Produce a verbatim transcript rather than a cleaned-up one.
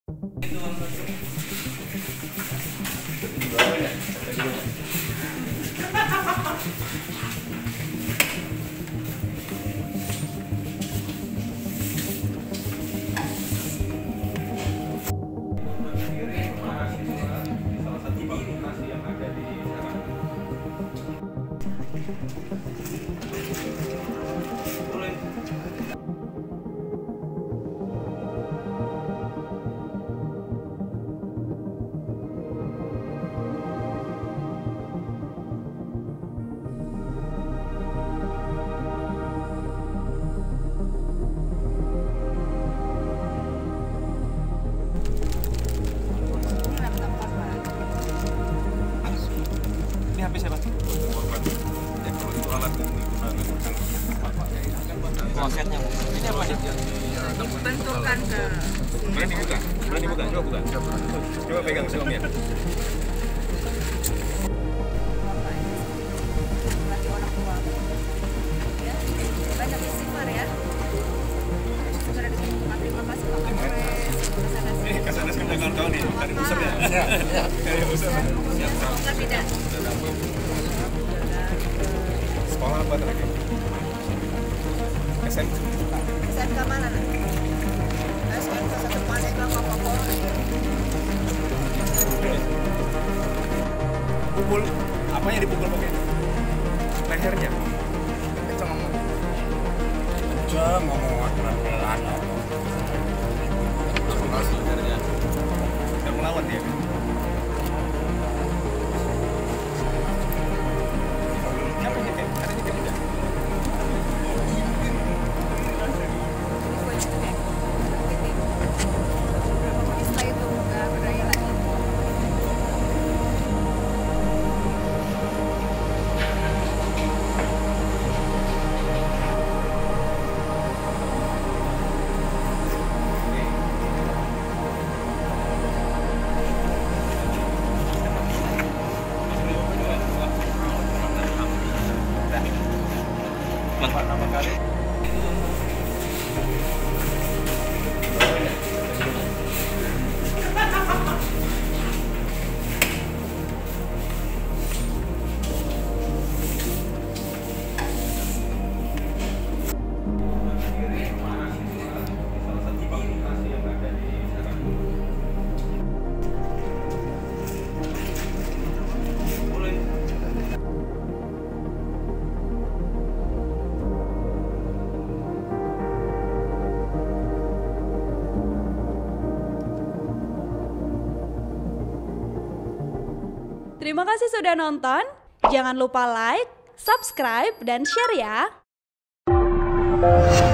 Ini H P siapa? Korban. Ya kalau itu alat yang digunakan klosetnya. Ini apa nih? Bentukan ke Berani buka? Berani buka? Coba buka. Coba pegang suaminya. lagi orang tua. Ya, banyak istighfar ya. Sudah diterima. Terima kasih Pak Kapolres. Ini kesana sih udah kawan-kawan nih. Tadi besar ya? Iya. Kayak besar. Semoga tidak. Sekolah apa terakhir? S M K. S M K mana? S M K satu Pandeglang Papua. Pukul, apanya dipukul pakai? Lehernya? Jangan ngomong pelan-pelan. Amputasi lehernya. Dan melawan dia. Siapa yang nyetir? Ada nyetir juga? Setelah itu nggak berdaya lagi. Pertama kali. Terima kasih sudah nonton. Jangan lupa like, subscribe, dan share ya.